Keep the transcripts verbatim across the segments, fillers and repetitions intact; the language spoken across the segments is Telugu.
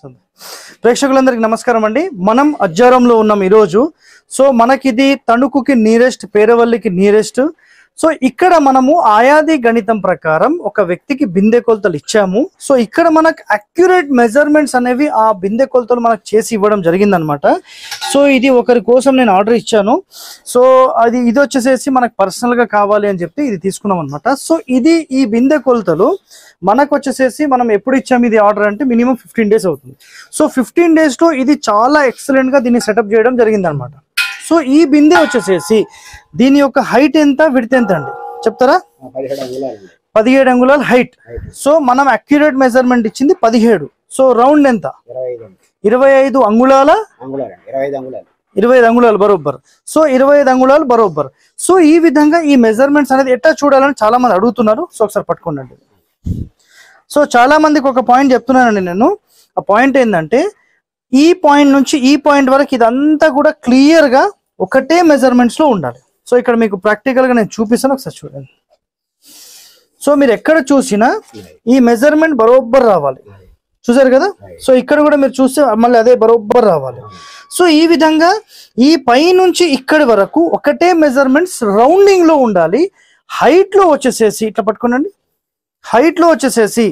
వస్తుంది. ప్రేక్షకులందరికీ నమస్కారం అండి. మనం అజ్జారంలో ఉన్నాం ఈరోజు. సో మనకిది తణుకుకి నియరెస్ట్, పేరవల్లికి నియరెస్ట్. సో ఇక్కడ మనము ఆయాది గణితం ప్రకారం ఒక వ్యక్తికి బిందె కొలతలు ఇచ్చాము. సో ఇక్కడ మనకు అక్యురేట్ మెజర్మెంట్స్ అనేవి ఆ బిందె కొలతలు మనకు చేసి ఇవ్వడం జరిగిందనమాట. సో ఇది ఒకరి కోసం నేను ఆర్డర్ ఇచ్చాను. సో అది ఇది వచ్చేసేసి మనకు పర్సనల్గా కావాలి అని చెప్పి ఇది తీసుకున్నాం అనమాట. సో ఇది ఈ బిందె కొలతలు మనకు వచ్చేసేసి మనం ఎప్పుడు ఇచ్చాము ఇది ఆర్డర్ అంటే మినిమం ఫిఫ్టీన్ డేస్ అవుతుంది. సో ఫిఫ్టీన్ డేస్లో ఇది చాలా ఎక్సలెంట్గా దీన్ని సెటప్ చేయడం జరిగిందనమాట. సో ఈ బిందె వచ్చేసేసి దీని యొక్క హైట్ ఎంత, విడ్త్ ఎంత అండి చెప్తారా? పదిహేడు అంగుళాల హైట్. సో మనం అక్యురేట్ మెజర్మెంట్ ఇచ్చింది పదిహేడు. సో రౌండ్ ఎంత? ఇరవై ఐదు అంగుళాల ఇరవై ఐదు అంగుళాలు బరోబ్బర్. సో ఇరవై ఐదు అంగుళాలు బరోబ్బర్. సో ఈ విధంగా ఈ మెజర్మెంట్స్ అనేది ఎట్లా చూడాలని చాలా మంది అడుగుతున్నారు. సో ఒకసారి పట్టుకోండి. సో చాలా మందికి ఒక పాయింట్ చెప్తున్నానండి నేను. ఆ పాయింట్ ఏంటంటే ఈ పాయింట్ నుంచి ఈ పాయింట్ వరకు ఇదంతా కూడా క్లియర్ గా ఒకటే మెజర్మెంట్స్ లో ఉండాలి. సో ఇక్కడ మీకు ప్రాక్టికల్ గా నేను చూపిస్తాను, ఒకసారి చూడండి. సో మీరు ఎక్కడ చూసినా ఈ మెజర్మెంట్ బరోబ్బర్ రావాలి. చూసారు కదా? సో ఇక్కడ కూడా మీరు చూస్తే మళ్ళీ అదే బరోబ్బర్ రావాలి. సో ఈ విధంగా ఈ పై నుంచి ఇక్కడి వరకు ఒకటే మెజర్మెంట్స్ రౌండింగ్ లో ఉండాలి. హైట్ లో వచ్చేసేసి ఇట్లా పట్టుకోనండి. హైట్ లో వచ్చేసేసి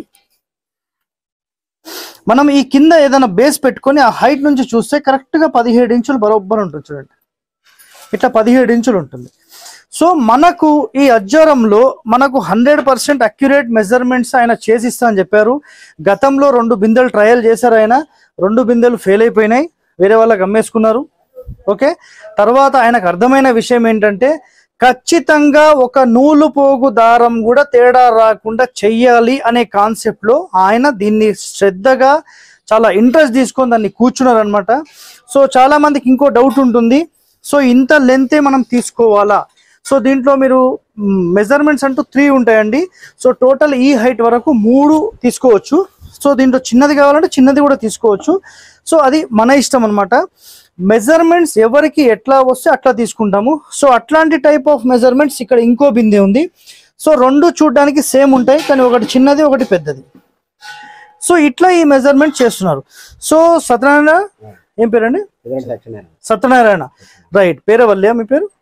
మనం ఈ కింద ఏదైనా బేస్ పెట్టుకొని ఆ హైట్ నుంచి చూస్తే కరెక్ట్ గా పదిహేడు ఇంచులు బరోబ్బర్ ఉంటుంది. చూడండి ఇట్లా పదిహేడు ఇంచులు ఉంటుంది. సో మనకు ఈ అజ్జారంలో మనకు హండ్రెడ్ పర్సెంట్ అక్యురేట్ మెజర్మెంట్స్ ఆయన చేసిస్తా అని చెప్పారు. గతంలో రెండు బిందెలు ట్రయల్ చేశారు ఆయన. రెండు బిందెలు ఫెయిల్ అయిపోయినాయి, వేరే వాళ్ళకి అమ్మేసుకున్నారు. ఓకే, తర్వాత ఆయనకు అర్థమైన విషయం ఏంటంటే ఖచ్చితంగా ఒక నూలు పోగు దారం కూడా తేడా రాకుండా చెయ్యాలి అనే కాన్సెప్ట్ లో ఆయన దీన్ని శ్రద్ధగా చాలా ఇంట్రెస్ట్ తీసుకొని దాన్ని కూర్చున్నారు అనమాట. సో చాలా మందికి ఇంకో డౌట్ ఉంటుంది, సో ఇంత లెంతే మనం తీసుకోవాలా? సో దీంట్లో మీరు మెజర్మెంట్స్ అంటూ త్రీ ఉంటాయండి. సో టోటల్ ఈ హైట్ వరకు మూడు తీసుకోవచ్చు. సో దీంట్లో చిన్నది కావాలంటే చిన్నది కూడా తీసుకోవచ్చు. సో అది మన ఇష్టం అనమాట. మెజర్మెంట్స్ ఎవరికి ఎట్లా వస్తే అట్లా తీసుకుంటాము. సో అట్లాంటి టైప్ ఆఫ్ మెజర్మెంట్స్ ఇక్కడ ఇంకో బిందె ఉంది. సో రెండు చూడడానికి సేమ్ ఉంటాయి, కానీ ఒకటి చిన్నది ఒకటి పెద్దది. సో ఇట్లా ఈ మెజర్మెంట్ చేస్తున్నారు. సో సత్యనారాయణ, ఏం పేరండి? సత్యనారాయణ, రైట్. పేరవల్లియా మీ పేరు?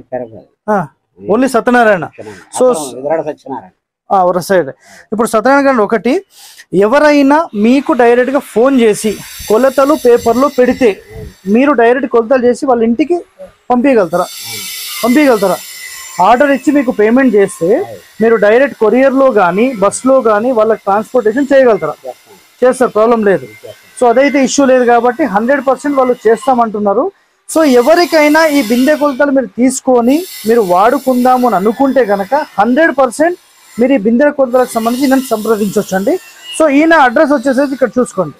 ఓన్లీ సత్యనారాయణ. సో సైడ్ ఇప్పుడు సత్యనారాయణ గారు ఒకటి, ఎవరైనా మీకు డైరెక్ట్ గా ఫోన్ చేసి కొలతలు పేపర్లో పెడితే మీరు డైరెక్ట్ కొలతలు చేసి వాళ్ళ ఇంటికి పంపించగలుగుతారా? పంపించగలుగుతారా? ఆర్డర్ ఇచ్చి మీకు పేమెంట్ చేస్తే మీరు డైరెక్ట్ కొరియర్లో కానీ బస్లో కానీ వాళ్ళకి ట్రాన్స్పోర్టేషన్ చేయగలుగుతారా? చేస్తారు, ప్రాబ్లం లేదు. సో అదైతే ఇష్యూ లేదు కాబట్టి హండ్రెడ్ పర్సెంట్ వాళ్ళు చేస్తామంటున్నారు. సో ఎవరికైనా ఈ బిందె కొలతలు మీరు తీసుకొని మీరు వాడుకుందాము అని అనుకుంటే కనుక హండ్రెడ్ పర్సెంట్ మీరు ఈ బిందె కొలతలకు సంబంధించి నన్ను సంప్రదించవచ్చు అండి. సో ఈయన అడ్రస్ వచ్చేసేసి ఇక్కడ చూసుకోండి,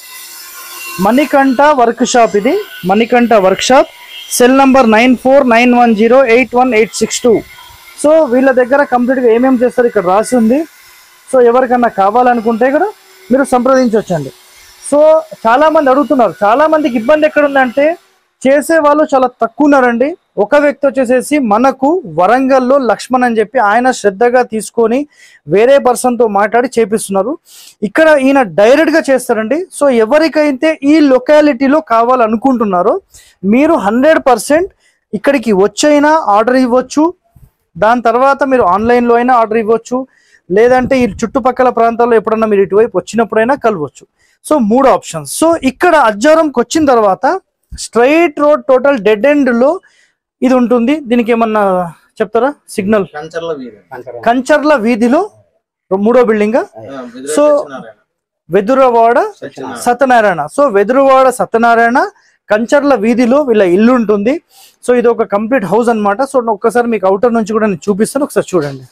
మణికంఠ వర్క్ షాప్. ఇది Manikanta workshop. Cell number nine four nine one zero eight one eight six two. So వీళ్ళ దగ్గర కంప్లీట్గా ఏమేమి చేస్తారు ఇక్కడ రాసి ఉంది. సో ఎవరికన్నా కావాలనుకుంటే కూడా మీరు సంప్రదించవచ్చండి. సో చాలామంది అడుగుతున్నారు, చాలామందికి ఇబ్బంది ఎక్కడుందంటే చేసే వాళ్ళు చాలా తక్కువ ఉన్నారండి. ఒక వ్యక్తి వచ్చేసేసి మనకు వరంగల్లో లక్ష్మణ్ అని చెప్పి ఆయన శ్రద్ధగా తీసుకొని వేరే పర్సన్తో మాట్లాడి చేపిస్తున్నారు. ఇక్కడ ఈయన డైరెక్ట్గా చేస్తారండి. సో ఎవరికైతే ఈ లొకాలిటీలో కావాలనుకుంటున్నారో మీరు హండ్రెడ్ పర్సెంట్ ఇక్కడికి వచ్చైనా ఆర్డర్ ఇవ్వచ్చు. దాని తర్వాత మీరు ఆన్లైన్లో అయినా ఆర్డర్ ఇవ్వచ్చు, లేదంటే ఈ చుట్టుపక్కల ప్రాంతాల్లో ఎప్పుడన్నా మీరు ఇటువైపు వచ్చినప్పుడైనా కలవచ్చు. సో మూడు ఆప్షన్స్. సో ఇక్కడ అజ్జారంకి వచ్చిన తర్వాత straight road total dead end లో ఇది ఉంటుంది. దీనికి ఏమన్నా చెప్తారా? సిగ్నల్ కంచర్ల వీధిలో మూడో building. So Veduravada Satyanarayana. So Veduravada Satyanarayana Kancharla వీధిలో వీళ్ళ ఇల్లు ఉంటుంది. సో ఇది ఒక కంప్లీట్ హౌస్ అనమాట. సో ఒక్కసారి మీకు అవుటర్ నుంచి కూడా నేను చూపిస్తాను, ఒకసారి చూడండి.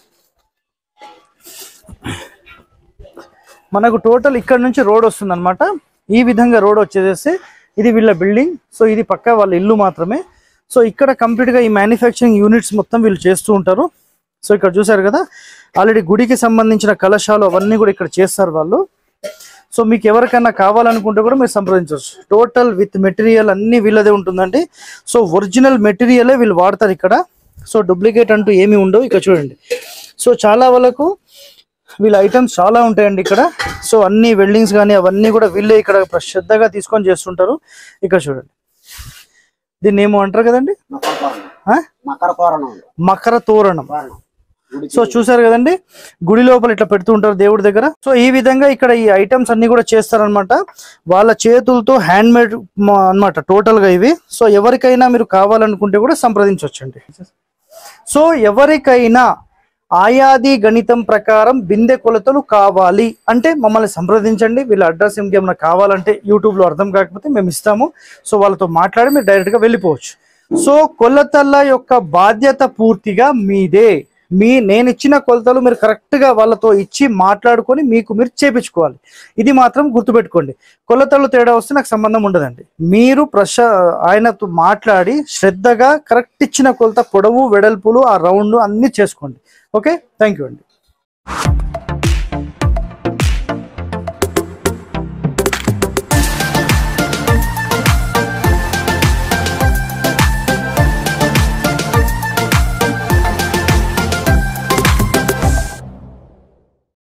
మనకు టోటల్ ఇక్కడ నుంచి రోడ్ వస్తుంది అనమాట. ఈ విధంగా రోడ్ వచ్చేసేసి ఇది వీళ్ళ బిల్డింగ్. సో ఇది పక్క వాళ్ళ ఇల్లు మాత్రమే. సో ఇక్కడ కంప్లీట్గా ఈ మ్యానుఫ్యాక్చరింగ్ యూనిట్స్ మొత్తం వీళ్ళు చేస్తూ ఉంటారు. సో ఇక్కడ చూసారు కదా, ఆల్రెడీ గుడికి సంబంధించిన కలశాలు అవన్నీ కూడా ఇక్కడ చేస్తారు వాళ్ళు. సో మీకు ఎవరికైనా కావాలనుకుంటే కూడా మీరు సంప్రదించవచ్చు. టోటల్ విత్ మెటీరియల్ అన్ని వీళ్ళదే ఉంటుందండి. సో ఒరిజినల్ మెటీరియలే వీళ్ళు వాడతారు ఇక్కడ. సో డూప్లికేట్ అంటూ ఏమీ ఉండవు. ఇక్కడ చూడండి. సో చాలా వాళ్ళకు వీళ్ళ ఐటమ్స్ చాలా ఉంటాయండి ఇక్కడ. సో అన్ని వెల్డింగ్స్ కానీ అవన్నీ కూడా వీళ్ళే ఇక్కడ శ్రద్ధగా తీసుకొని చేస్తుంటారు. ఇక్కడ చూడండి, దీన్ని ఏమో అంటారు కదండి, మకర తోరణం. సో చూసారు కదండి, గుడి లోపల ఇట్లా పెడుతూ ఉంటారు దేవుడి దగ్గర. సో ఈ విధంగా ఇక్కడ ఈ ఐటమ్స్ అన్ని కూడా చేస్తారనమాట, వాళ్ళ చేతులతో హ్యాండ్ మేడ్ అనమాట టోటల్ గా ఇవి. సో ఎవరికైనా మీరు కావాలనుకుంటే కూడా సంప్రదించవచ్చండి. సో ఎవరికైనా ఆయాది గణితం ప్రకారం బిందె కొలతలు కావాలి అంటే మమ్మల్ని సంప్రదించండి. వీళ్ళ అడ్రస్ ఇంకేమైనా కావాలంటే యూట్యూబ్ లో అర్థం కాకపోతే మేము ఇస్తాము. సో వాళ్ళతో మాట్లాడి మీరు డైరెక్ట్ గా వెళ్ళిపోవచ్చు. సో కొలతల యొక్క బాధ్యత పూర్తిగా మీదే. మీ నేను ఇచ్చిన కొలతలు మీరు కరెక్ట్ గా వాళ్ళతో ఇచ్చి మాట్లాడుకొని మీకు మీరు చేపించుకోవాలి. ఇది మాత్రం గుర్తుపెట్టుకోండి. కొలతలు తేడా వస్తే నాకు సంబంధం ఉండదండి. మీరు ప్రశ ఆయనతో మాట్లాడి శ్రద్ధగా కరెక్ట్ ఇచ్చిన కొలత, పొడవు, వెడల్పులు, ఆ రౌండ్ అన్ని చేసుకోండి. ఓకే, థ్యాంక్ యూ అండి.